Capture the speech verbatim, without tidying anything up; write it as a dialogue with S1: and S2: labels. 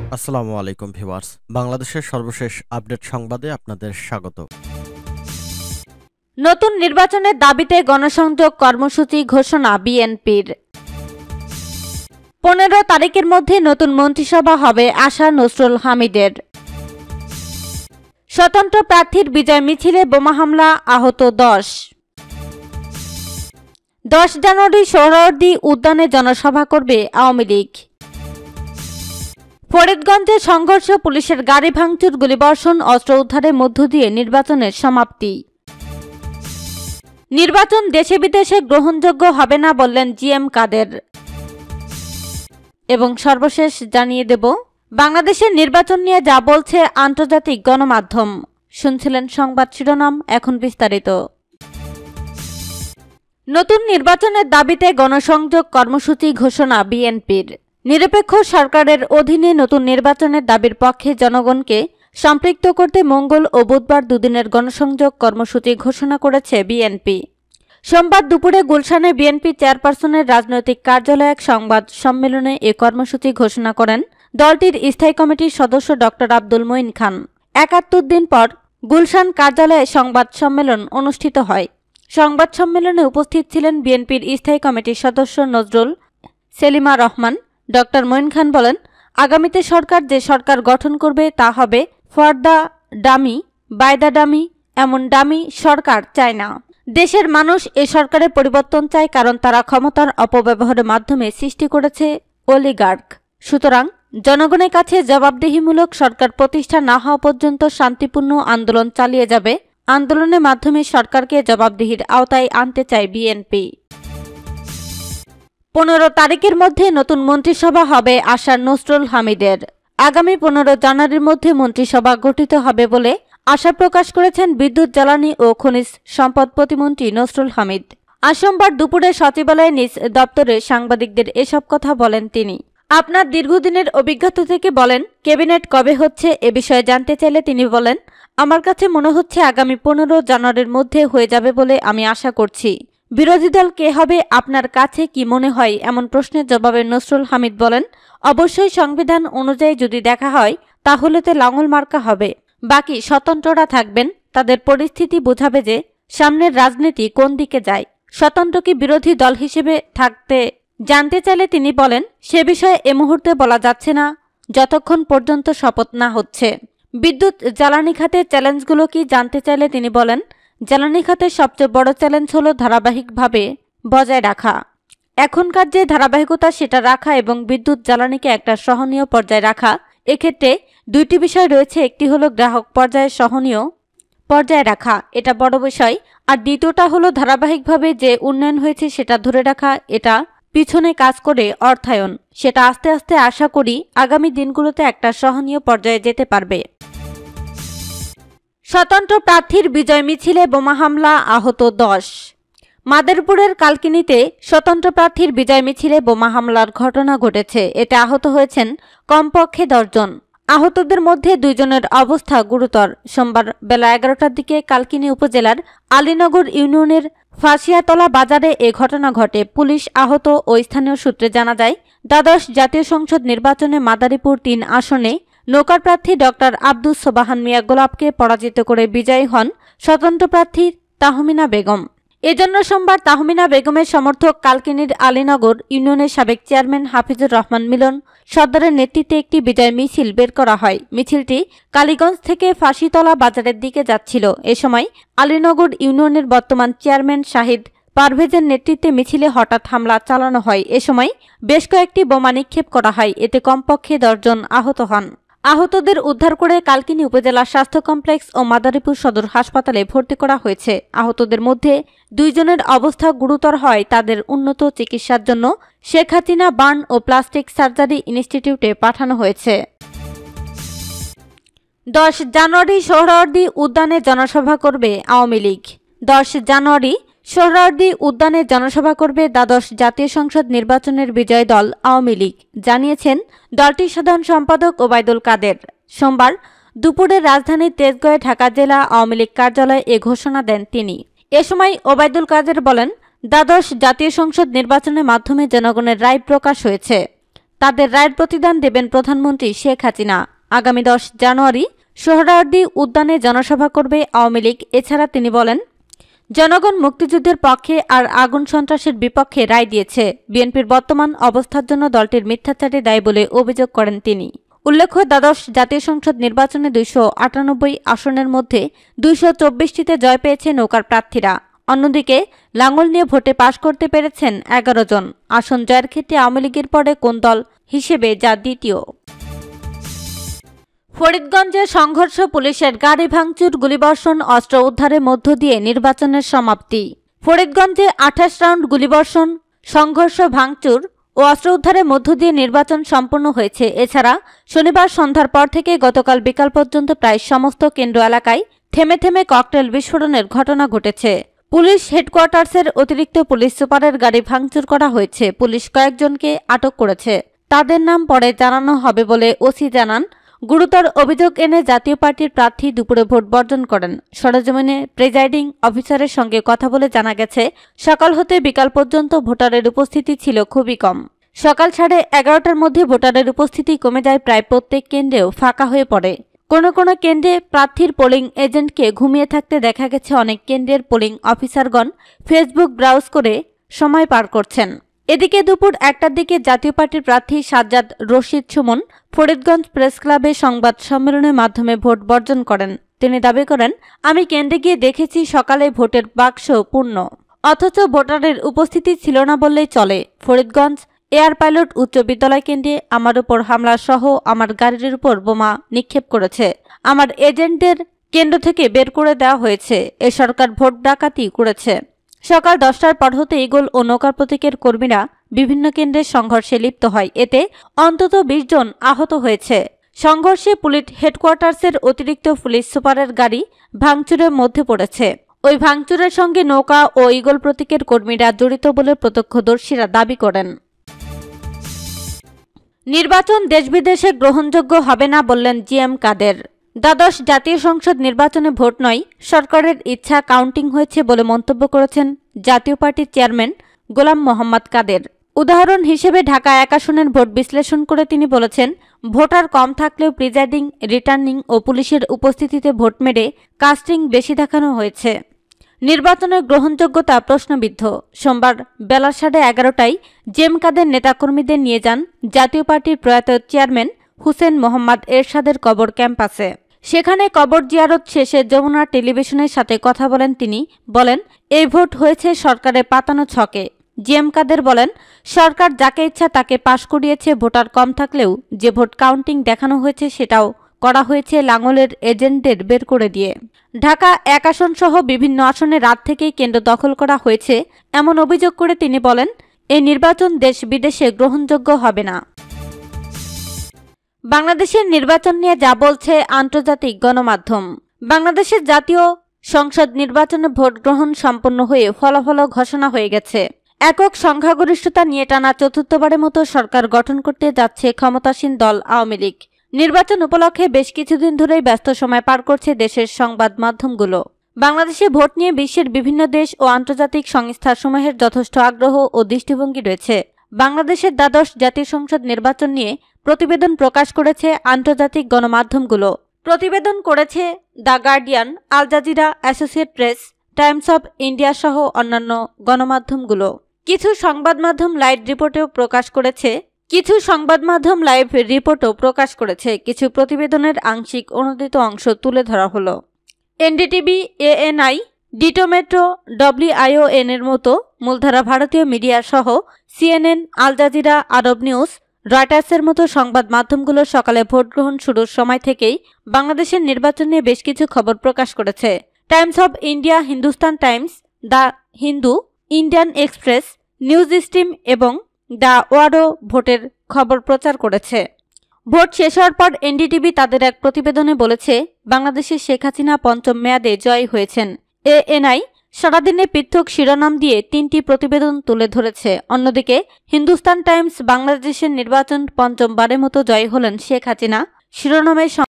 S1: আসসালামু আলাইকুম ভিউয়ার্স, বাংলাদেশের সর্বশেষ আপডেট সংবাদে আপনাদের স্বাগত।
S2: নতুন নির্বাচনের দাবিতে গণসংযোগ কর্মসূচি ঘোষণা বিএনপির। পনেরো তারিখের মধ্যে নতুন মন্ত্রিসভা হবে আশা নসরুল হামিদের। স্বতন্ত্র প্রার্থীর বিজয় মিছিলে বোমা হামলা, আহত দশ। দশ জানুয়ারি সোহরাওয়ার্দী উদ্যানে জনসভা করবে আওয়ামী লীগ। ফরিদগঞ্জে সংঘর্ষ, পুলিশের গাড়ি ভাঙচুর, গুলিবর্ষণ, অস্ত্র উদ্ধারের মধ্য দিয়ে নির্বাচনের সমাপ্তি। নির্বাচন দেশে বিদেশে গ্রহণযোগ্য হবে না বললেন জি এম কাদের। এবং সর্বশেষ জানিয়ে দেব বাংলাদেশের নির্বাচন নিয়ে যা বলছে আন্তর্জাতিক গণমাধ্যম। শুনছিলেন সংবাদ শিরোনাম, এখন বিস্তারিত। নতুন নির্বাচনের দাবিতে গণসংযোগ কর্মসূচি ঘোষণা বিএনপির। নিরপেক্ষ সরকারের অধীনে নতুন নির্বাচনের দাবির পক্ষে জনগণকে সম্পৃক্ত করতে মঙ্গল ও বুধবার দুদিনের গণসংযোগ কর্মসূচি ঘোষণা করেছে বিএনপি। সোমবার দুপুরে গুলশানে বিএনপি চেয়ারপারসনের রাজনৈতিক কার্যালয়ে এক সংবাদ সম্মেলনে এ কর্মসূচি ঘোষণা করেন দলটির স্থায়ী কমিটির সদস্য ডক্টর আব্দুল মঈন খান। একাত্তর দিন পর গুলশান কার্যালয়ে সংবাদ সম্মেলন অনুষ্ঠিত হয়। সংবাদ সম্মেলনে উপস্থিত ছিলেন বিএনপির স্থায়ী কমিটির সদস্য নজরুল সেলিমা রহমান। ডক্টর মঈন খান বলেন, আগামীতে সরকার যে সরকার গঠন করবে তা হবে for the dummy by the dummy, এমন ডামি সরকার চায় না। দেশের মানুষ এ সরকারের পরিবর্তন চায়, কারণ তারা ক্ষমতার অপব্যবহারের মাধ্যমে সৃষ্টি করেছে অলিগার্ক। সুতরাং জনগণের কাছে জবাবদিহিমূলক সরকার প্রতিষ্ঠা না হওয়া পর্যন্ত শান্তিপূর্ণ আন্দোলন চালিয়ে যাবে। আন্দোলনের মাধ্যমে সরকারকে জবাবদিহির আওতায় আনতে চায় বিএনপি। পনেরো তারিখের মধ্যে নতুন মন্ত্রিসভা হবে আশা নসরুল হামিদের। আগামী পনেরো জানুয়ারির মধ্যে মন্ত্রিসভা গঠিত হবে বলে আশা প্রকাশ করেছেন বিদ্যুৎ, জ্বালানি ও খনিজ সম্পদ প্রতিমন্ত্রী নসরুল হামিদ। আজ সোমবার দুপুরে সচিবালয়ে নিজ দপ্তরে সাংবাদিকদের এসব কথা বলেন তিনি। আপনার দীর্ঘদিনের অভিজ্ঞতা থেকে বলেন, ক্যাবিনেট কবে হচ্ছে এ বিষয়ে জানতে চাইলে তিনি বলেন, আমার কাছে মনে হচ্ছে আগামী পনেরো জানুয়ারির মধ্যে হয়ে যাবে বলে আমি আশা করছি। বিরোধী দল কে হবে, আপনার কাছে কি মনে হয়, এমন প্রশ্নের জবাবে নসরুল হামিদ বলেন, অবশ্যই সংবিধান অনুযায়ী যদি দেখা হয় তাহলে তো লাঙল মার্কা হবে। বাকি স্বতন্ত্ররা থাকবেন, তাদের পরিস্থিতি বোঝাবে যে সামনের রাজনীতি কোন দিকে যায়। স্বতন্ত্র কি বিরোধী দল হিসেবে থাকতে জানতে চাইলে তিনি বলেন, সে বিষয়ে এ মুহূর্তে বলা যাচ্ছে না যতক্ষণ পর্যন্ত শপথ না হচ্ছে। বিদ্যুৎ, জ্বালানি খাতের চ্যালেঞ্জগুলো কি জানতে চাইলে তিনি বলেন, জ্বালানি খাতের সবচেয়ে বড় চ্যালেঞ্জ হল ধারাবাহিকভাবে বজায় রাখা। এখনকার যে ধারাবাহিকতা সেটা রাখা এবং বিদ্যুৎ জ্বালানিকে একটা সহনীয় পর্যায়ে রাখা। এক্ষেত্রে দুইটি বিষয় রয়েছে, একটি হলো গ্রাহক পর্যায়ে সহনীয় পর্যায়ে রাখা, এটা বড় বিষয়, আর দ্বিতীয়টা হলো ধারাবাহিকভাবে যে উন্নয়ন হয়েছে সেটা ধরে রাখা। এটা পিছনে কাজ করে অর্থায়ন, সেটা আস্তে আস্তে আশা করি আগামী দিনগুলোতে একটা সহনীয় পর্যায়ে যেতে পারবে। স্বতন্ত্র প্রার্থীর বিজয় মিছিলে বোমা হামলা, আহত দশ। মাদারীপুরের কালকিনিতে স্বতন্ত্র প্রার্থীর বিজয় মিছিলে বোমা হামলার ঘটনা ঘটেছে। এতে আহত হয়েছেন কমপক্ষে দশ জন। আহতদের মধ্যে দুইজনের অবস্থা গুরুতর। সোমবার বেলা এগারোটার দিকে কালকিনি উপজেলার আলীনগর ইউনিয়নের ফাঁসিয়াতলা বাজারে এ ঘটনা ঘটে। পুলিশ, আহত ও স্থানীয় সূত্রে জানা যায়, দ্বাদশ জাতীয় সংসদ নির্বাচনে মাদারীপুর তিন আসনে নৌকার প্রার্থী ডক্টর আব্দুস সোবাহান মিয়া গোলাপকে পরাজিত করে বিজয়ী হন স্বতন্ত্র প্রার্থী তাহমিনা বেগম। এজন্য সোমবার তাহমিনা বেগমের সমর্থক কালকিনির আলীনগর ইউনিয়নের সাবেক চেয়ারম্যান হাফিজুর রহমান মিলন সর্দারের নেতৃত্বে একটি বিজয় মিছিল বের করা হয়। মিছিলটি কালীগঞ্জ থেকে ফাঁসিতলা বাজারের দিকে যাচ্ছিল। এ সময় আলীনগর ইউনিয়নের বর্তমান চেয়ারম্যান শাহিদ পারভেজের নেতৃত্বে মিছিলে হঠাৎ হামলা চালানো হয়। এ সময় বেশ কয়েকটি বোমা নিক্ষেপ করা হয়। এতে কমপক্ষে দশজন আহত হন। আহতদের উদ্ধার করে কালকিনি উপজেলা স্বাস্থ্য কমপ্লেক্স ও মাদারীপুর সদর হাসপাতালে ভর্তি করা হয়েছে। আহতদের মধ্যে দুইজনের অবস্থা গুরুতর হয় তাদের উন্নত চিকিৎসার জন্য শেখ হাসিনা বার্ন ও প্লাস্টিক সার্জারি ইনস্টিটিউটে পাঠানো হয়েছে। দশ জানুয়ারি সোহরাওয়ার্দী উদ্যানে জনসভা করবে আওয়ামী লীগ। দশ জানুয়ারি সোহরাওয়ার্দী উদ্যানে জনসভা করবে দ্বাদশ জাতীয় সংসদ নির্বাচনের বিজয় দল আওয়ামী লীগ, জানিয়েছেন দলটির সাধারণ সম্পাদক ওবায়দুল কাদের। সোমবার দুপুরে রাজধানীর তেজগাঁয়ে ঢাকা জেলা আওয়ামী লীগ কার্যালয়ে এ ঘোষণা দেন তিনি। এ সময় ওবায়দুল কাদের বলেন, দ্বাদশ জাতীয় সংসদ নির্বাচনের মাধ্যমে জনগণের রায় প্রকাশ হয়েছে। তাদের রায়ের প্রতিদান দেবেন প্রধানমন্ত্রী শেখ হাসিনা। আগামী দশ জানুয়ারি সোহরাওয়ার্দী উদ্যানে জনসভা করবে আওয়ামী লীগ। এছাড়া তিনি বলেন, জনগণ মুক্তিযুদ্ধের পক্ষে আর আগুন সন্ত্রাসের বিপক্ষে রায় দিয়েছে। বিএনপির বর্তমান অবস্থার জন্য দলটির মিথ্যাচারে দায়ী বলে অভিযোগ করেন তিনি। উল্লেখ্য, দ্বাদশ জাতীয় সংসদ নির্বাচনে দুইশো আটানব্বই আসনের মধ্যে দুইশো চব্বিশটিতে জয় পেয়েছে নৌকার প্রার্থীরা। অন্যদিকে লাঙ্গল নিয়ে ভোটে পাশ করতে পেরেছেন এগারো জন। আসন জয়ের ক্ষেত্রে আওয়ামী লীগের পরে কোন দল হিসেবে যা দ্বিতীয়। ফরিদগঞ্জে সংঘর্ষ, পুলিশের গাড়ি ভাঙচুর, গুলিবর্ষণ, অস্ত্র উদ্ধারের মধ্য দিয়ে নির্বাচনের সমাপ্তি। ফরিদগঞ্জে আঠাশ রাউন্ড গুলিবর্ষণ, সংঘর্ষ, ভাঙচুর ও অস্ত্র উদ্ধারের মধ্য দিয়ে নির্বাচন সম্পন্ন হয়েছে। এছাড়া শনিবার সন্ধ্যার পর থেকে গতকাল বিকাল পর্যন্ত প্রায় সমস্ত কেন্দ্র এলাকায় থেমে থেমে ককটেল বিস্ফোরণের ঘটনা ঘটেছে। পুলিশ হেডকোয়ার্টার্সের অতিরিক্ত পুলিশ সুপারের গাড়ি ভাঙচুর করা হয়েছে। পুলিশ কয়েকজনকে আটক করেছে। তাদের নাম পরে জানানো হবে বলে ওসি জানান। গুরুতর অভিযোগ এনে জাতীয় পার্টির প্রার্থী দুপুরে ভোট বর্জন করেন। সরেজমিনে প্রিজাইডিং অফিসারের সঙ্গে কথা বলে জানা গেছে, সকাল হতে বিকাল পর্যন্ত ভোটারের উপস্থিতি ছিল খুবই কম। সকাল সাড়ে এগারোটার মধ্যে ভোটারের উপস্থিতি কমে যায়, প্রায় প্রত্যেক কেন্দ্রেও ফাঁকা হয়ে পড়ে। কোনো কোনো কেন্দ্রে প্রার্থীর পোলিং এজেন্টকে ঘুমিয়ে থাকতে দেখা গেছে। অনেক কেন্দ্রের পোলিং অফিসারগণ ফেসবুক ব্রাউজ করে সময় পার করছেন। এদিকে দুপুর একটার দিকে জাতীয় পার্টির প্রার্থী সাজ্জাদ রশিদ সুমন ফরিদগঞ্জ প্রেস ক্লাবে সংবাদ সম্মেলনের মাধ্যমে ভোট বর্জন করেন। তিনি দাবি করেন, আমি কেন্দ্রে গিয়ে দেখেছি সকালে ভোটের বাক্স পূর্ণ, অথচ ভোটারের উপস্থিতি ছিল না বললেই চলে। ফরিদগঞ্জ এয়ার পাইলট উচ্চ বিদ্যালয় কেন্দ্রে আমার উপর হামলা সহ আমার গাড়ির উপর বোমা নিক্ষেপ করেছে। আমার এজেন্টদের কেন্দ্র থেকে বের করে দেওয়া হয়েছে। এ সরকার ভোট ডাকাতি করেছে। সকাল দশটার পর হতে ইগল ও নৌকার প্রতীকের কর্মীরা বিভিন্ন কেন্দ্রে সংঘর্ষে লিপ্ত হয়। এতে অন্তত বিশ জন আহত হয়েছে। সংঘর্ষে পুলিশ হেডকোয়ার্টার্সের অতিরিক্ত পুলিশ সুপারের গাড়ি ভাঙচুরের মধ্যে পড়েছে। ওই ভাঙচুরের সঙ্গে নৌকা ও ইগল প্রতীকের কর্মীরা জড়িত বলে প্রত্যক্ষদর্শীরা দাবি করেন। নির্বাচন দেশ বিদেশে গ্রহণযোগ্য হবে না বললেন জি এম কাদের। দ্বাদশ জাতীয় সংসদ নির্বাচনে ভোট নয়, সরকারের ইচ্ছা কাউন্টিং হয়েছে বলে মন্তব্য করেছেন জাতীয় পার্টির চেয়ারম্যান গোলাম মোহাম্মদ কাদের। উদাহরণ হিসেবে ঢাকা এক আসনের ভোট বিশ্লেষণ করে তিনি বলেছেন, ভোটার কম থাকলেও প্রিজাইডিং, রিটার্নিং ও পুলিশের উপস্থিতিতে ভোট মেরে কাস্টিং বেশি দেখানো হয়েছে। নির্বাচনের গ্রহণযোগ্যতা প্রশ্নবিদ্ধ। সোমবার বেলা সাড়ে এগারোটায় জেম কাদের নেতাকর্মীদের নিয়ে যান জাতীয় পার্টির প্রয়াত চেয়ারম্যান হুসেন মোহাম্মদ এরশাদের কবর ক্যাম্পাসে। সেখানে কবর জিয়ারত শেষে যমুনা টেলিভিশনের সাথে কথা বলেন তিনি। বলেন, এই ভোট হয়েছে সরকারের পাতানো ছকে। জি এম কাদের বলেন, সরকার যাকে ইচ্ছা তাকে পাশ করিয়েছে। ভোটার কম থাকলেও যে ভোট কাউন্টিং দেখানো হয়েছে সেটাও করা হয়েছে লাঙ্গলের এজেন্টদের বের করে দিয়ে। ঢাকা এক আসন সহ বিভিন্ন আসনে রাত থেকেই কেন্দ্র দখল করা হয়েছে এমন অভিযোগ করে তিনি বলেন, এই নির্বাচন দেশ বিদেশে গ্রহণযোগ্য হবে না। বাংলাদেশের নির্বাচন নিয়ে যা বলছে আন্তর্জাতিক গণমাধ্যম। বাংলাদেশের জাতীয় সংসদ নির্বাচনে ভোট গ্রহণ সম্পন্ন হয়ে ফলাফল ঘোষণা হয়ে গেছে। একক সংখ্যাগরিষ্ঠতা নিয়ে টানা চতুর্থবারের মতো সরকার গঠন করতে যাচ্ছে ক্ষমতাসীন দল আওয়ামী লীগ। নির্বাচন উপলক্ষে বেশ কিছুদিন ধরেই ব্যস্ত সময় পার করছে দেশের সংবাদ মাধ্যমগুলো। বাংলাদেশে ভোট নিয়ে বিশ্বের বিভিন্ন দেশ ও আন্তর্জাতিক সংস্থাসমূহের যথেষ্ট আগ্রহ ও দৃষ্টিভঙ্গি রয়েছে। বাংলাদেশের দ্বাদশ জাতীয় সংসদ নির্বাচন নিয়ে প্রতিবেদন প্রকাশ করেছে আন্তর্জাতিক গণমাধ্যমগুলো। প্রতিবেদন করেছে the Guardian, Al Jazeera, Associated Press, Times of India সহ অন্যান্য গণমাধ্যমগুলো। কিছু সংবাদ মাধ্যম লাইভ রিপোর্টেও প্রকাশ করেছে কিছু সংবাদ মাধ্যম লাইভ রিপোর্টও প্রকাশ করেছে কিছু প্রতিবেদনের আংশিক অনুদিত অংশ তুলে ধরা হলো। এনডিটিভি, এএনআই, ডিটোমেট্রো, ডব্লিউআইওএন এর মতো মূলধারা ভারতীয় মিডিয়া সহ CNN, Al Jazeera, Arab News, রয়টার্সের মতো সংবাদ মাধ্যমগুলো সকালে ভোট গ্রহণ শুরুর সময় থেকেই বাংলাদেশের নির্বাচন নিয়ে বেশ কিছু খবর প্রকাশ করেছে। Times of India, Hindustan Times, the Hindu, Indian Express, News Stream এবং দ্য ওয়ার্ডও ভোটের খবর প্রচার করেছে। ভোট শেষ হওয়ার পর এনডিটিভি তাদের এক প্রতিবেদনে বলেছে, বাংলাদেশের শেখ হাসিনা পঞ্চম মেয়াদে জয়ী হয়েছেন। এএনআই সারাদিনে পৃথক শিরোনাম দিয়ে তিনটি প্রতিবেদন তুলে ধরেছে। অন্যদিকে হিন্দুস্তান টাইমস বাংলাদেশের নির্বাচন পঞ্চমবারের মতো জয়ী হলেন শেখ হাসিনা শিরোনামে